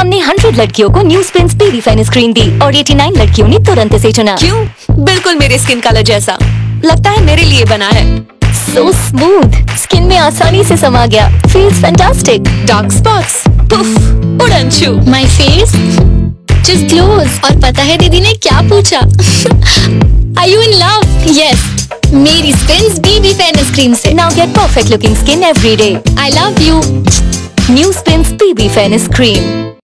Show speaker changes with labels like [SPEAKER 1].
[SPEAKER 1] हमने 100 लड़कियों को new Spinz baby fairness cream दी और 89 लड़कियों ने तुरंत इसे चुना।
[SPEAKER 2] क्यों? बिल्कुल मेरे स्किन कलर जैसा, लगता है मेरे लिए बना है।
[SPEAKER 1] So smooth, स्किन में आसानी से समा गया। Feels fantastic.
[SPEAKER 2] Dark spots, puff, उड़न छू।
[SPEAKER 3] My face just glows। और पता है दीदी ने क्या पूछा? Are you in love? Yes, मेरी स्पिन्स बेबी फेनिस क्रीम से।
[SPEAKER 1] Now get perfect looking skin every day.
[SPEAKER 3] I love you।
[SPEAKER 1] New Spins BB Fairness Cream.